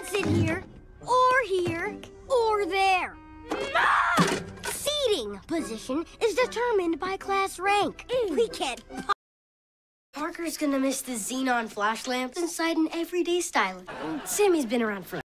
can't sit here, or there. Seating position is determined by class rank. We can't. Parker's gonna miss the xenon flash lamps inside an everyday stylus. Sammy's been around for